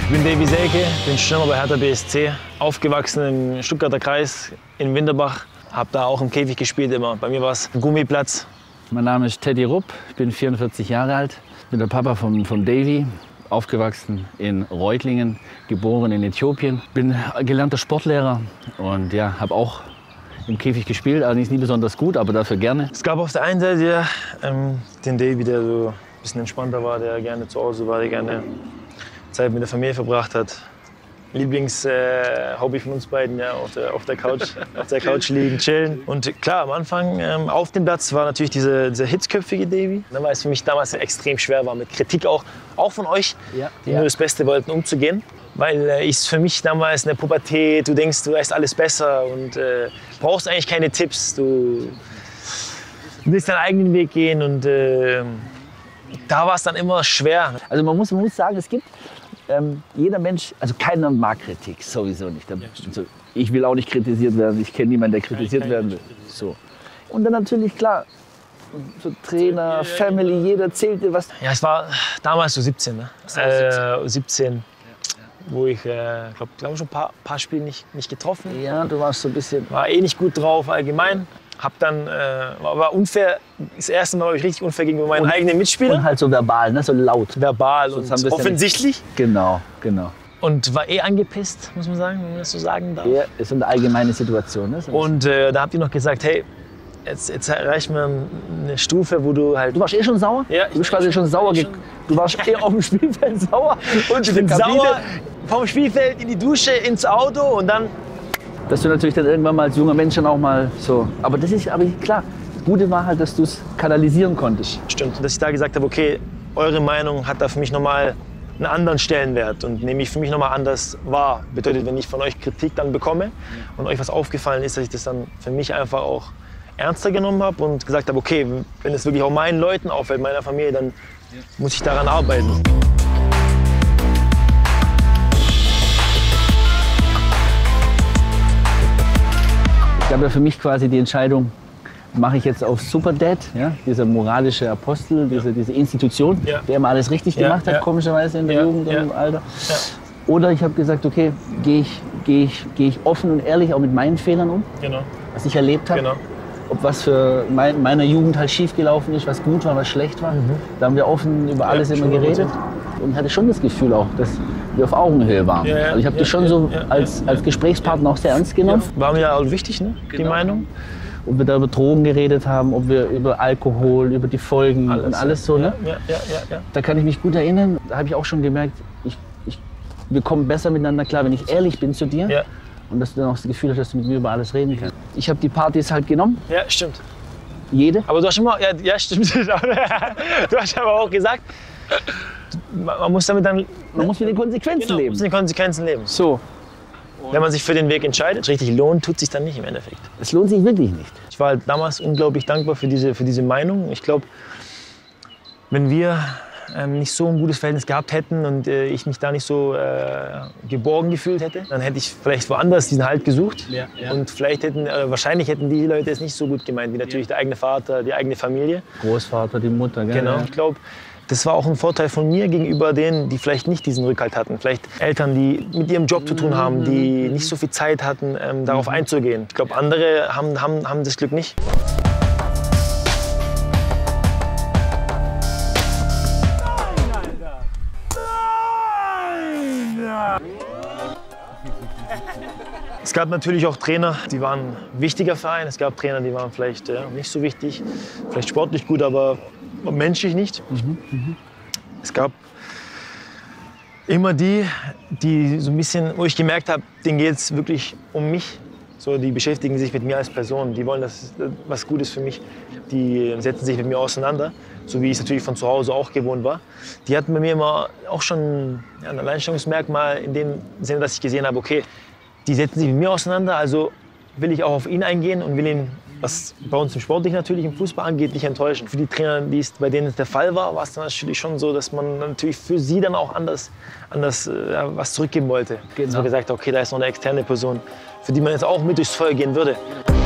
Ich bin Davy Selke, bin Stürmer bei Hertha BSC, aufgewachsen im Stuttgarter Kreis in Winterbach. Habe da auch im Käfig gespielt immer. Bei mir war es ein Gummiplatz. Mein Name ist Teddy Rupp, ich bin 44 Jahre alt, bin der Papa von Davy, aufgewachsen in Reutlingen, geboren in Äthiopien. Bin gelernter Sportlehrer und ja, habe auch im Käfig gespielt, allerdings nie besonders gut, aber dafür gerne. Es gab auf der einen Seite den Davy, der so ein bisschen entspannter war, der gerne zu Hause war, der gerne Zeit mit der Familie verbracht hat. Lieblings-Hobby von uns beiden, ja, auf der Couch liegen, chillen. Und klar, am Anfang auf dem Platz war natürlich dieser hitzköpfige Davy. Dann war es für mich damals extrem schwer war, mit Kritik auch von euch, die nur das Beste wollten, umzugehen. Weil ich für mich damals in der Pubertät, du denkst, du weißt alles besser und brauchst eigentlich keine Tipps. Du willst deinen eigenen Weg gehen und da war es dann immer schwer. Also man muss sagen, es gibt jeder Mensch, also keiner mag Kritik, sowieso nicht. Also ich will auch nicht kritisiert werden, ich kenne niemanden, der kritisiert werden will. So. Und dann natürlich, klar, so Trainer, Family, jeder zählte was. Ja, es war damals so 17, ne? 17, wo ich, glaube schon ein paar Spiele nicht getroffen. Ja, du warst so ein bisschen... War eh nicht gut drauf allgemein. Hab dann, war unfair, das erste Mal war ich richtig unfair gegenüber meinen eigenen Mitspielern. Und halt so verbal, ne? So laut. Verbal und offensichtlich. Genau, genau. Und war eh angepisst, muss man sagen, wenn man das so sagen darf. Ja, ist eine allgemeine Situation. Ne? Und da habt ihr noch gesagt, hey, jetzt erreichen wir eine Stufe, wo du halt... Du warst eh schon sauer? Ja. Du bist quasi schon sauer. Du warst eh auf dem Spielfeld sauer. Und ich bin sauer vom Spielfeld in die Dusche, ins Auto und dann... Dass du natürlich dann irgendwann mal als junger Mensch dann auch mal so... Aber das ist aber klar. Das Gute war halt, dass du es kanalisieren konntest. Stimmt. Dass ich da gesagt habe, okay, eure Meinung hat da für mich nochmal einen anderen Stellenwert und nehme ich für mich nochmal anders wahr. Bedeutet, wenn ich von euch Kritik dann bekomme und euch was aufgefallen ist, dass ich das dann für mich einfach auch ernster genommen habe und gesagt habe, okay, wenn es wirklich auch meinen Leuten auffällt, meiner Familie, dann muss ich daran arbeiten. Ich habe ja für mich quasi die Entscheidung, mache ich jetzt auf Superdad, ja, dieser moralische Apostel, diese Institution, der immer alles richtig gemacht hat, komischerweise in der Jugend und im Alter. Ja. Oder ich habe gesagt, okay, gehe ich offen und ehrlich auch mit meinen Fehlern um, was ich erlebt habe. Ob was für meiner Jugend halt schief gelaufen ist, was gut war, was schlecht war. Da haben wir offen über alles immer geredet. Und ich hatte schon das Gefühl auch, dass wir auf Augenhöhe waren. Also ich habe das schon so als Gesprächspartner auch sehr ernst genommen. War mir ja auch wichtig, ne? Die Meinung. Ob wir da über Drogen geredet haben, ob wir über Alkohol, über die Folgen und alles so. Ne? Da kann ich mich gut erinnern. Da habe ich auch schon gemerkt, wir kommen besser miteinander klar, wenn ich ehrlich bin zu dir. Und dass du dann auch das Gefühl hast, dass du mit mir über alles reden kannst. Ich habe die Partys halt genommen. Ja, stimmt. Jede. Aber du hast immer, ja stimmt. Du hast aber auch gesagt, man muss damit dann... Man muss mit den Konsequenzen leben. Man muss mit den Konsequenzen leben. So. Wenn man sich für den Weg entscheidet, richtig lohnt, tut sich dann nicht im Endeffekt. Es lohnt sich wirklich nicht. Ich war halt damals unglaublich dankbar für diese Meinung. Ich glaube, wenn wir nicht so ein gutes Verhältnis gehabt hätten und ich mich da nicht so geborgen gefühlt hätte, dann hätte ich vielleicht woanders diesen Halt gesucht. Und vielleicht wahrscheinlich hätten die Leute es nicht so gut gemeint, wie natürlich der eigene Vater, die eigene Familie. Großvater, die Mutter, gell? Genau. Ich glaube, das war auch ein Vorteil von mir gegenüber denen, die vielleicht nicht diesen Rückhalt hatten. Vielleicht Eltern, die mit ihrem Job zu tun haben, die nicht so viel Zeit hatten, darauf einzugehen. Ich glaube, andere haben das Glück nicht. Es gab natürlich auch Trainer, die waren ein wichtiger Verein. Es gab Trainer, die waren vielleicht nicht so wichtig, vielleicht sportlich gut, aber menschlich nicht. Es gab immer die so ein bisschen, wo ich gemerkt habe, denen geht es wirklich um mich. So, die beschäftigen sich mit mir als Person, die wollen was Gutes für mich. Die setzen sich mit mir auseinander, so wie ich es natürlich von zu Hause auch gewohnt war. Die hatten bei mir immer auch schon ein Alleinstellungsmerkmal in dem Sinne, dass ich gesehen habe, okay, die setzen sich mit mir auseinander, also will ich auch auf ihn eingehen und will ihn, was bei uns im Sportlichen natürlich, im Fußball angeht, nicht enttäuschen. Für die Trainer, bei denen es der Fall war, war es dann natürlich schon so, dass man natürlich für sie dann auch anders was zurückgeben wollte. Dass man gesagt hat, okay, da ist noch eine externe Person, für die man jetzt auch mit durchs Feuer gehen würde.